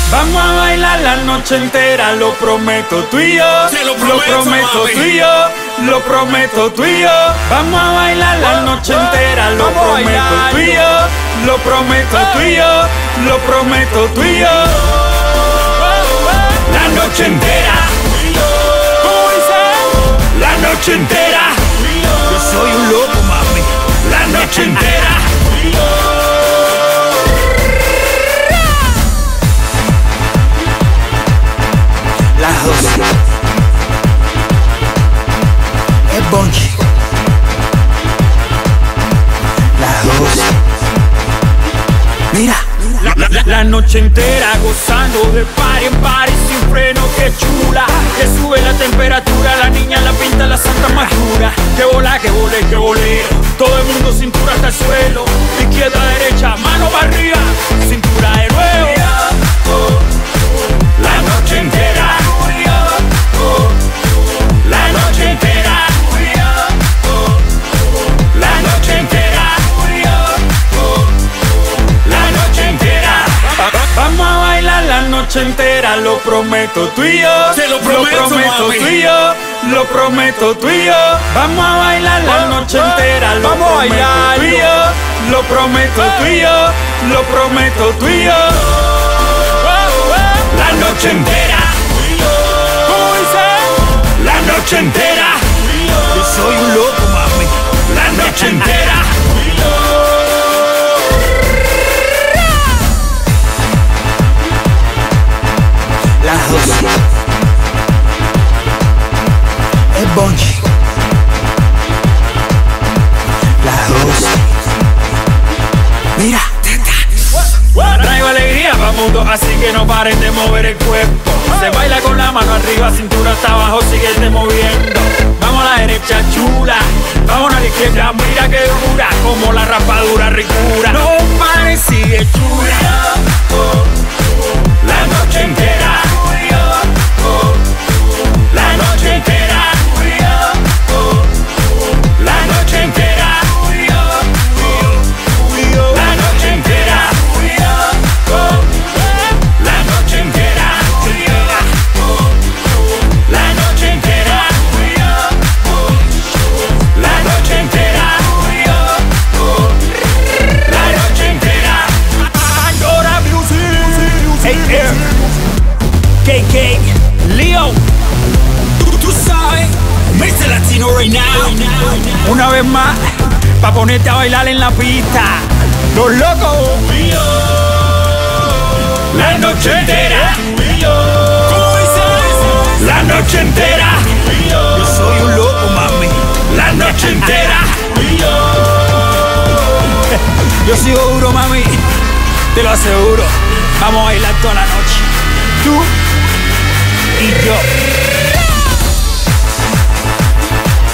Vamos a bailar la noche entera, lo prometo tú y yo. Te lo prometo, prometo mami. tú y yo. Lo prometo tú y yo. Vamos a bailar la noche entera, lo Vamos a prometo bailar. tú y yo. Lo prometo tú y yo. Lo prometo tú y yo. La noche entera. ¿Cómo dice? La noche entera. Yo soy un loco, mami. La noche entera. La José es Bonchi. La José. Mira. La noche entera gozando de par en par y sin freno, que chula. Que sube la temperatura, la niña la pinta la santa madura. Que bola, que vole, que voleo. Todo el mundo cintura hasta el suelo. Izquierda, derecha, mano para arriba. Cintura de nuevo. La noche entera. La noche entera. La noche entera. La noche entera. Vamos a bailar la noche entera, lo prometo tú y yo. Te lo prometo, mami. tú y yo. Lo prometo tú y yo. Vamos a bailar la noche entera, lo Vamos a prometo bailar. tú y yo. Lo prometo tú y yo. Lo prometo tú y yo. La noche entera. ¿Cómo dice? La noche entera. Yo soy un loco, mami. La noche entera. La José es Bonchi. La José. Mira. Traigo alegría pa' mundo, así que no paren de mover el cuerpo. Se baila con la mano arriba, cintura hasta abajo, síguete moviendo. Vamos a la derecha, chula. Vamos a la izquierda, mira que dura. Como la rapadura ricura. No pares, sigue chula. La noche entera. La noche entera. La noche entera. La noche entera. La noche entera. La noche entera. La noche entera. La noche entera. Andorra Music. Hey, Air. KK. Leo. Tú sabes, Mr. Latino right now. Una vez más, pa' ponerte a bailar en la pista. Los locos. La noche entera. ¿Cómo dice? La noche entera. Yo soy un loco, mami. La noche entera. Yo sigo duro, mami. Te lo aseguro. Vamos a bailar toda la noche. Tú y yo.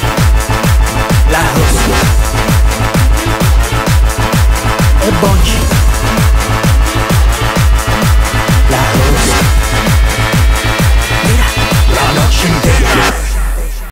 La José es Bonchi.